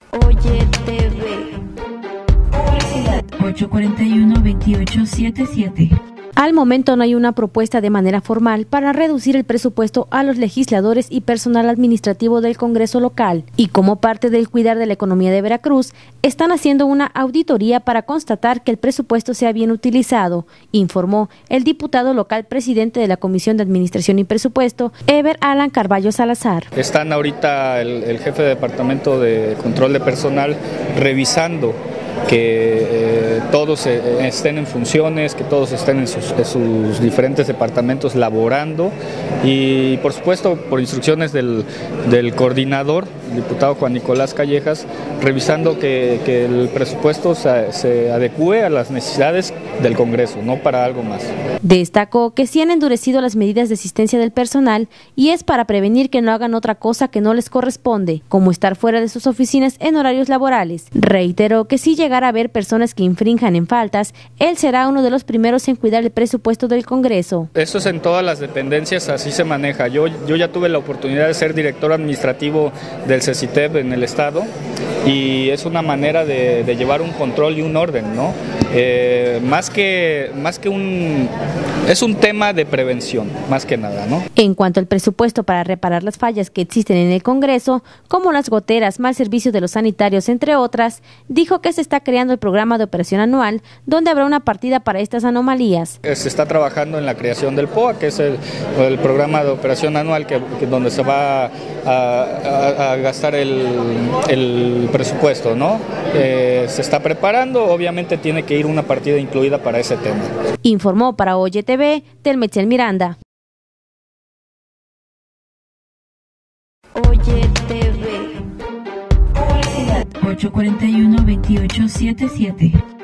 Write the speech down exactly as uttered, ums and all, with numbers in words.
Oye T V. ocho cuarenta y uno, veintiocho setenta y siete. Al momento no hay una propuesta de manera formal para reducir el presupuesto a los legisladores y personal administrativo del Congreso local, y como parte del cuidar de la economía de Veracruz, están haciendo una auditoría para constatar que el presupuesto sea bien utilizado, informó el diputado local presidente de la Comisión de Administración y Presupuesto, Ever Alan Carballo Salazar. Están ahorita el, el jefe de departamento de control de personal revisando que eh, todos eh, estén en funciones, que todos estén en sus, en sus diferentes departamentos laborando, y por supuesto por instrucciones del, del coordinador, el diputado Juan Nicolás Callejas, revisando que, que el presupuesto se, se adecúe a las necesidades del Congreso, no para algo más. Destacó que sí han endurecido las medidas de asistencia del personal y es para prevenir que no hagan otra cosa que no les corresponde, como estar fuera de sus oficinas en horarios laborales. Reiteró que si llegara a haber personas que infrinjan en faltas, él será uno de los primeros en cuidar el presupuesto del Congreso. Esto es en todas las dependencias, así se maneja. Yo, yo ya tuve la oportunidad de ser director administrativo del CECITEP en el Estado, y es una manera de, de llevar un control y un orden, ¿no? Eh, más que, más que un... es un tema de prevención, más que nada, ¿no? En cuanto al presupuesto para reparar las fallas que existen en el Congreso, como las goteras, mal servicio de los sanitarios, entre otras, dijo que se está creando el programa de operación anual, donde habrá una partida para estas anomalías. Se está trabajando en la creación del P O A, que es el, el programa de operación anual, que, que donde se va a, a, a gastar el, el presupuesto, ¿no? Eh, se está preparando, obviamente tiene que ir una partida incluida para ese tema. Informó para Oye T V, Telmetzl Miranda. Oye T V. ocho cuarenta y uno, veintiocho setenta y siete.